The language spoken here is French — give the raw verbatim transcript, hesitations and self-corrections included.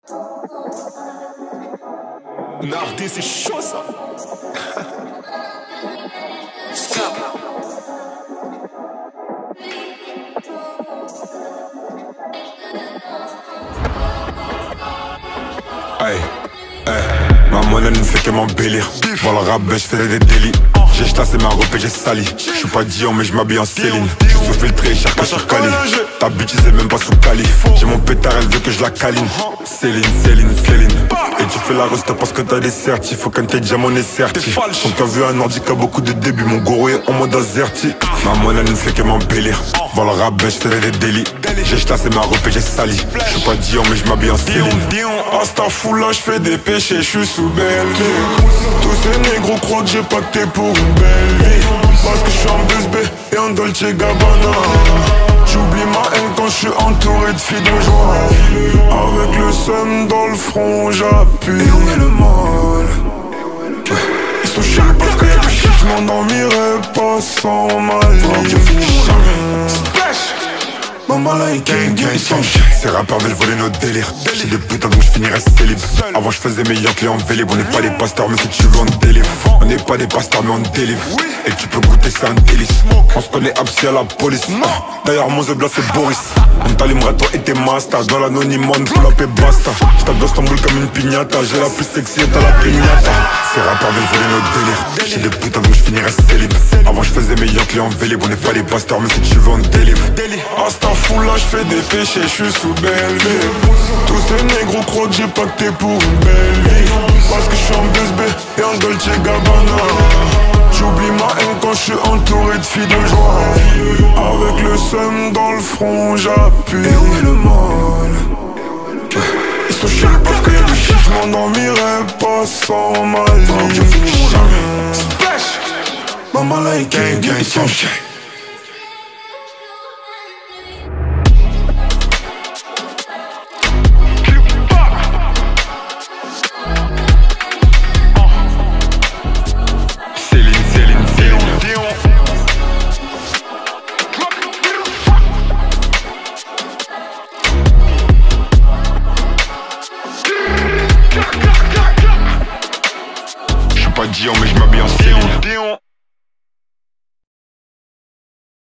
Nardé, c'est chaud ça. Aïe, aïe, ma monnaie ne fait que m'embellir. Pour le rap, je fais des délits. J'ai chassé ma robe et j'ai sali. J'suis pas Dion mais j'm'habille en Céline. J'suis sous filtré, cher que sur Cali. Ta bitch c'est même pas sous Cali. J'ai mon pétard, elle veut que je la câline. Céline, Céline, Céline. Et tu fais la resta parce que t'as des certis. Faut qu'un tes diamants est certi. Quand t'as vu un ordi qui a beaucoup de débuts. Mon gourou est en mode azerti. Ma monnaie ne fait que m'embellir. Pour le rap, je fais des délits. J'ai chassé ma robe et j'ai sali. J'suis pas Dion mais j'm'habille en Céline. À Starfoula, j'fais des péchés, j'suis sous belle vie. Tous ces négros croient que j'ai pacté pour une belle vie. Parce que j'suis en B S B et en Dolce Gabbana. J'oublie ma haine quand j'suis entouré de filles de joie. Avec le seum dans le front, j'appuie. Et où est le mal? Ils sont chiants parce que y'a du shit. J'm'endormirai pas sans ma ligne. Maman là il gang gang. Ces rappeurs veulent voler nos délires. J'ai des putains donc je finirai célib. Avant je faisais meilleur que les en vélib. On n'est pas des pasteurs mais si tu veux on délivre. On n'est pas des pasteurs mais on délivre. Et tu peux goûter c'est un délice. On se connaît absi à la police. D'ailleurs mon zebla c'est Boris. On t'allumerait toi et tes masters. Dans l'anonymat on pull up et basta. J't'adore Stamboul comme une pignata. J'ai la plus sexy et t'as la pignata. Ces rappeurs veulent voler nos délires. J'ai des putains donc je finirai célib. Avant je faisais meilleur que les en vélib. On n'est pas des pasteurs mais si tu veux on délivre. Là j'fais des péchés, j'suis sous belle vie. Tous ces négros croient que j'ai pacté pour une belle vie. Parce que j'suis en B S B et en Dolce Gabbana. J'oublie ma haine quand j'suis entouré de filles de joie. Avec le seum dans le front, j'appuie. Et où est le mal? Ils sont chiants parce que y'a du shit. J'm'endormirai pas sans ma ligne. Maman là, gang gang.